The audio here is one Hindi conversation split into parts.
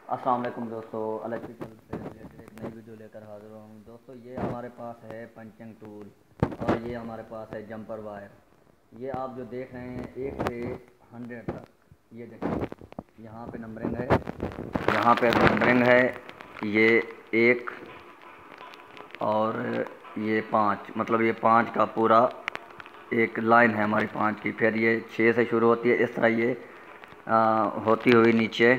अस्सलाम वालेकुम दोस्तों, इलेक्ट्रिकल से रिलेटेड एक नई वीडियो लेकर हाजिर हूँ। दोस्तों ये हमारे पास है पंचिंग टूल और ये हमारे पास है जंपर वायर। ये आप जो देख रहे हैं 1 से 100 तक, ये देखिए यहाँ पे नंबरिंग है, यहाँ पे नंबरिंग है। ये 1 और ये 5, मतलब ये 5 का पूरा एक लाइन है हमारी 5 की। फिर ये 6 से शुरू होती है, इस तरह ये होती हुई नीचे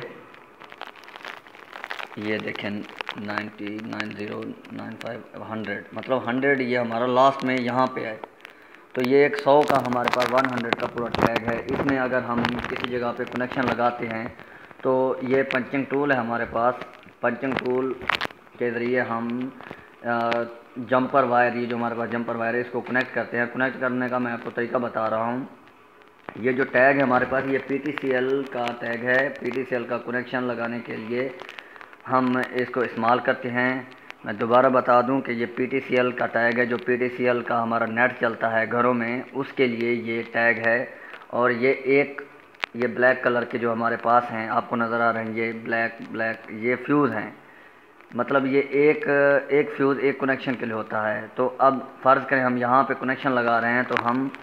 ये देखें 90, 90, 95, 100, मतलब 100 ये हमारा लास्ट में यहाँ पे है। तो ये एक 100 का हमारे पास 100 का पूरा टैग है। इसमें अगर हम किसी जगह पे कनेक्शन लगाते हैं तो ये पंचिंग टूल है हमारे पास। पंचिंग टूल के ज़रिए हम जंपर वायर, ये जो हमारे पास जंपर वायर है, इसको कनेक्ट करते हैं। कनेक्ट करने का मैं आपको तरीका बता रहा हूँ। ये जो टैग है हमारे पास, ये ptcl का टैग है। ptcl का कनेक्शन लगाने के लिए हम इसको इस्तेमाल करते हैं। मैं दोबारा बता दूं कि ये ptcl का टैग है। जो ptcl का हमारा नेट चलता है घरों में, उसके लिए ये टैग है। और ये ब्लैक कलर के जो हमारे पास हैं, आपको नज़र आ रहे हैं, ये ब्लैक ये फ्यूज़ हैं। मतलब ये एक फ्यूज़ एक कनेक्शन के लिए होता है। तो अब फ़र्ज़ करें हम यहाँ पे कनेक्शन लगा रहे हैं, तो हम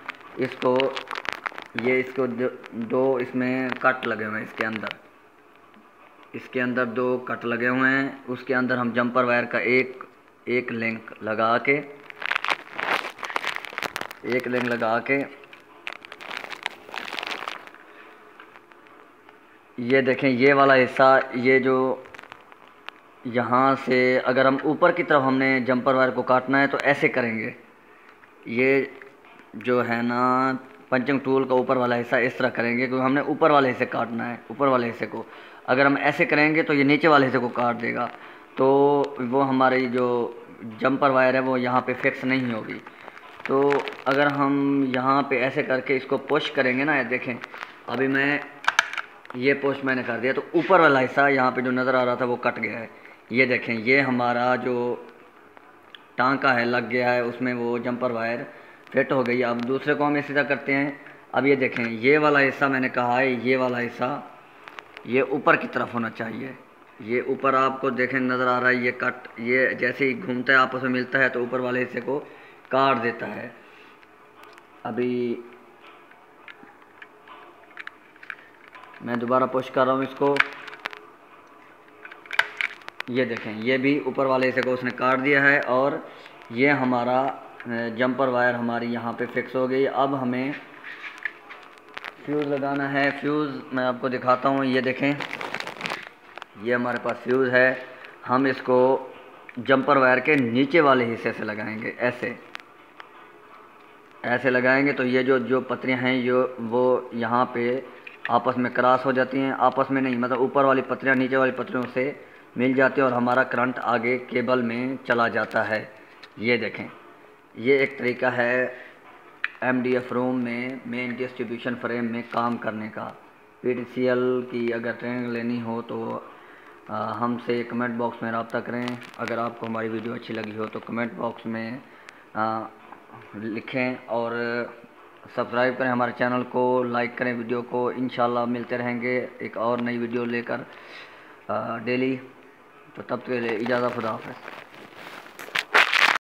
इसको दो इसमें कट लगे हुए हैं। इसके अंदर 2 कट लगे हुए हैं। उसके अंदर हम जंपर वायर का एक लिंक लगा के ये देखें, ये वाला हिस्सा, ये जो यहाँ से अगर हम ऊपर की तरफ हमने जंपर वायर को काटना है तो ऐसे करेंगे। ये जो है ना पंचिंग टूल का ऊपर वाला हिस्सा इस तरह करेंगे, क्योंकि हमने ऊपर वाले हिस्से काटना है। ऊपर वाले हिस्से को अगर हम ऐसे करेंगे तो ये नीचे वाले हिस्से को काट देगा, तो वो हमारी जो जंपर वायर है वो यहाँ पे फिक्स नहीं होगी। तो अगर हम यहाँ पे ऐसे करके इसको पुश करेंगे ना, ये देखें अभी ये पुश मैंने कर दिया, तो ऊपर वाला हिस्सा यहाँ पे जो नज़र आ रहा था वो कट गया है। ये देखें, ये हमारा जो टांका है लग गया है, उसमें वो जंपर वायर फिट हो गई। अब दूसरे को हम इसी तरह करते हैं। अब ये देखें, ये वाला हिस्सा मैंने कहा है, ये वाला हिस्सा ये ऊपर की तरफ होना चाहिए। ये ऊपर आपको देखें नज़र आ रहा है, ये कट, ये जैसे ही घूमता है आपस में मिलता है तो ऊपर वाले हिस्से को काट देता है। अभी मैं दोबारा पुश कर रहा हूँ इसको। ये देखें, ये भी ऊपर वाले हिस्से को उसने काट दिया है और ये हमारा जंपर वायर हमारी यहाँ पे फिक्स हो गई। अब हमें फ्यूज़ लगाना है। फ्यूज़ मैं आपको दिखाता हूँ। ये देखें, ये हमारे पास फ्यूज़ है। हम इसको जंपर वायर के नीचे वाले हिस्से से लगाएंगे। ऐसे लगाएंगे तो ये जो पत्रियाँ हैं वो यहाँ पे आपस में क्रॉस हो जाती हैं। आपस में नहीं, मतलब ऊपर वाली पत्रियाँ नीचे वाली पत्रियों से मिल जाती है और हमारा करंट आगे केबल में चला जाता है। ये देखें, ये एक तरीका है MDF रूम में मेन डिस्ट्रीब्यूशन फ्रेम में काम करने का। ptcl की अगर ट्रेनिंग लेनी हो तो हमसे कमेंट बॉक्स में रब्ता करें। अगर आपको हमारी वीडियो अच्छी लगी हो तो कमेंट बॉक्स में लिखें और सब्सक्राइब करें हमारे चैनल को, लाइक करें वीडियो को। इंशाल्लाह मिलते रहेंगे एक और नई वीडियो लेकर डेली। तो तब तक के लिए इजाज़त, खुदा हाफ़िज़।